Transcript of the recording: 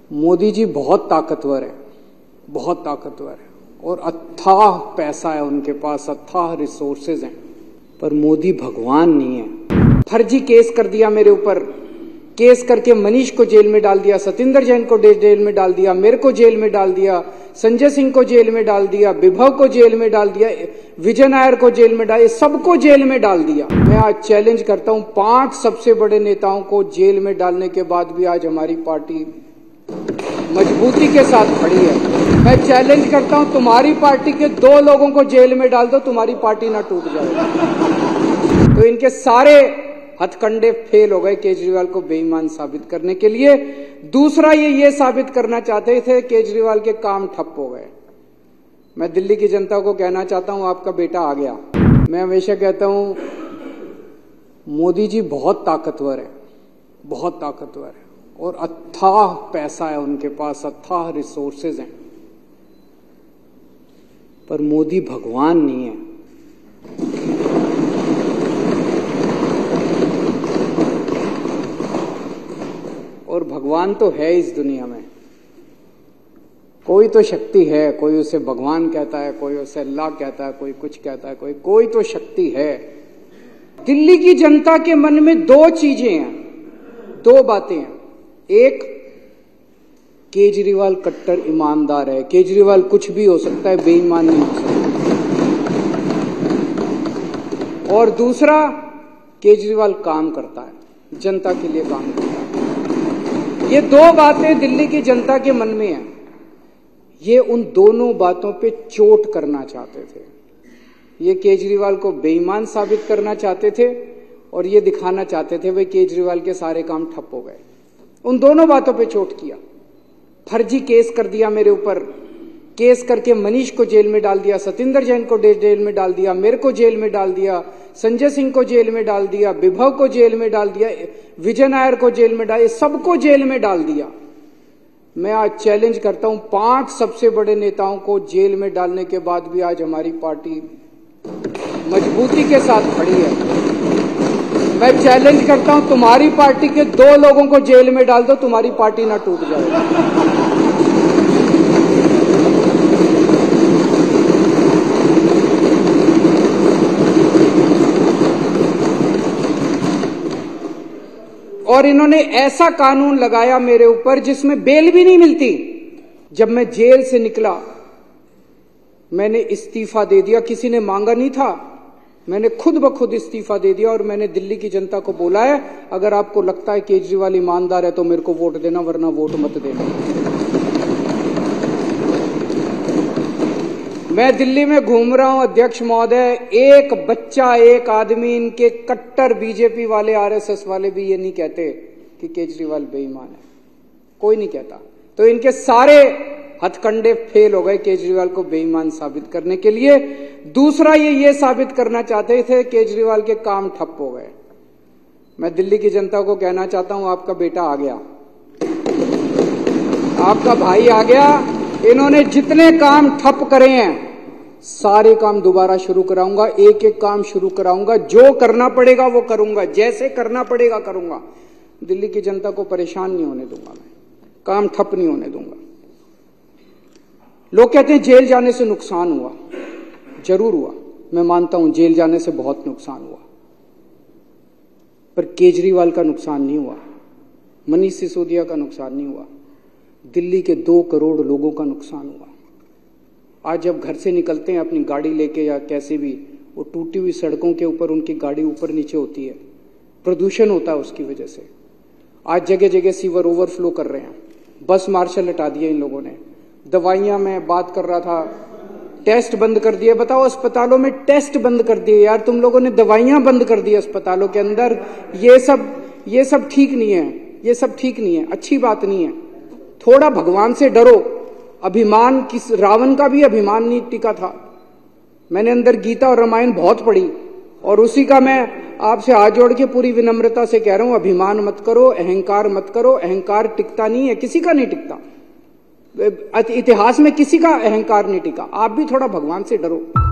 मोदी जी बहुत ताकतवर है, बहुत ताकतवर है और अथाह पैसा है उनके पास, अथाह रिसोर्सेज हैं, पर मोदी भगवान नहीं है। फर्जी केस कर दिया मेरे ऊपर, केस करके मनीष को जेल में डाल दिया, सतिंदर जैन को जेल में डाल दिया, मेरे को जेल में डाल दिया, संजय सिंह को जेल में डाल दिया, विभव को जेल में डाल दिया, विजय नायर को जेल में डाल, सबको जेल में डाल दिया। मैं आज चैलेंज करता हूं, 5 सबसे बड़े नेताओं को जेल में डालने के बाद भी आज हमारी पार्टी मजबूती के साथ खड़ी है। मैं चैलेंज करता हूं, तुम्हारी पार्टी के 2 लोगों को जेल में डाल दो, तुम्हारी पार्टी ना टूट जाए। तो इनके सारे हथकंडे फेल हो गए केजरीवाल को बेईमान साबित करने के लिए। दूसरा ये साबित करना चाहते थे केजरीवाल के काम ठप हो गए। मैं दिल्ली की जनता को कहना चाहता हूं, आपका बेटा आ गया। मैं हमेशा कहता हूं, मोदी जी बहुत ताकतवर है, बहुत ताकतवर है और अथाह पैसा है उनके पास, अथाह रिसोर्सेज हैं, पर मोदी भगवान नहीं है। और भगवान तो है इस दुनिया में, कोई तो शक्ति है, कोई उसे भगवान कहता है, कोई उसे अल्लाह कहता है, कोई कुछ कहता है, कोई तो शक्ति है। दिल्ली की जनता के मन में 2 चीजें हैं, 2 बातें हैं। एक, केजरीवाल कट्टर ईमानदार है, केजरीवाल कुछ भी हो सकता है, बेईमान नहीं हो सकता। और दूसरा, केजरीवाल काम करता है, जनता के लिए काम करता है। ये 2 बातें दिल्ली की जनता के मन में हैं। ये उन दोनों बातों पे चोट करना चाहते थे। ये केजरीवाल को बेईमान साबित करना चाहते थे और ये दिखाना चाहते थे भाई केजरीवाल के सारे काम ठप हो गए। उन दोनों बातों पे चोट किया। फर्जी केस कर दिया मेरे ऊपर, केस करके मनीष को जेल में डाल दिया, सतिंदर जैन को जेल में डाल दिया, मेरे को जेल में डाल दिया, संजय सिंह को जेल में डाल दिया, विभव को जेल में डाल दिया, विजय नायर को जेल में डाल, सबको जेल में डाल दिया। मैं आज चैलेंज करता हूं, 5 सबसे बड़े नेताओं को जेल में डालने के बाद भी आज हमारी पार्टी मजबूती के साथ खड़ी है। मैं चैलेंज करता हूं, तुम्हारी पार्टी के 2 लोगों को जेल में डाल दो, तुम्हारी पार्टी ना टूट जाए। और इन्होंने ऐसा कानून लगाया मेरे ऊपर जिसमें बेल भी नहीं मिलती। जब मैं जेल से निकला, मैंने इस्तीफा दे दिया, किसी ने मांगा नहीं था, मैंने खुद ब खुद इस्तीफा दे दिया। और मैंने दिल्ली की जनता को बोला है, अगर आपको लगता है केजरीवाल ईमानदार है तो मेरे को वोट देना, वरना वोट मत देना। मैं दिल्ली में घूम रहा हूं अध्यक्ष महोदय, एक बच्चा, एक आदमी, इनके कट्टर बीजेपी वाले, आरएसएस वाले भी ये नहीं कहते कि केजरीवाल बेईमान है, कोई नहीं कहता। तो इनके सारे हथकंडे फेल हो गए केजरीवाल को बेईमान साबित करने के लिए। दूसरा ये साबित करना चाहते थे केजरीवाल के काम ठप हो गए। मैं दिल्ली की जनता को कहना चाहता हूं, आपका बेटा आ गया, आपका भाई आ गया। इन्होंने जितने काम ठप करे हैं सारे काम दोबारा शुरू कराऊंगा, एक काम शुरू कराऊंगा, जो करना पड़ेगा वो करूंगा, जैसे करना पड़ेगा करूंगा। दिल्ली की जनता को परेशान नहीं होने दूंगा, मैं काम ठप नहीं होने दूंगा। लोग कहते हैं जेल जाने से नुकसान हुआ, जरूर हुआ, मैं मानता हूं जेल जाने से बहुत नुकसान हुआ, पर केजरीवाल का नुकसान नहीं हुआ, मनीष सिसोदिया का नुकसान नहीं हुआ, दिल्ली के 2 करोड़ लोगों का नुकसान हुआ। आज जब घर से निकलते हैं अपनी गाड़ी लेके या कैसे भी, वो टूटी हुई सड़कों के ऊपर उनकी गाड़ी ऊपर नीचे होती है, प्रदूषण होता है उसकी वजह से। आज जगह जगह सीवर ओवरफ्लो कर रहे हैं, बस मार्शल हटा दिए इन लोगों ने। दवाइयां, मैं बात कर रहा था, टेस्ट बंद कर दिए। बताओ, अस्पतालों में टेस्ट बंद कर दिए यार, तुम लोगों ने दवाइयां बंद कर दी अस्पतालों के अंदर। ये सब ठीक नहीं है, ये सब ठीक नहीं है, अच्छी बात नहीं है। थोड़ा भगवान से डरो। अभिमान, किस रावण का भी अभिमान नहीं टिका था। मैंने अंदर गीता और रामायण बहुत पढ़ी और उसी का मैं आपसे हाथ जोड़ के पूरी विनम्रता से कह रहा हूं, अभिमान मत करो, अहंकार मत करो। अहंकार टिकता नहीं है, किसी का नहीं टिकता, इतिहास में किसी का अहंकार नहीं टिका। आप भी थोड़ा भगवान से डरो।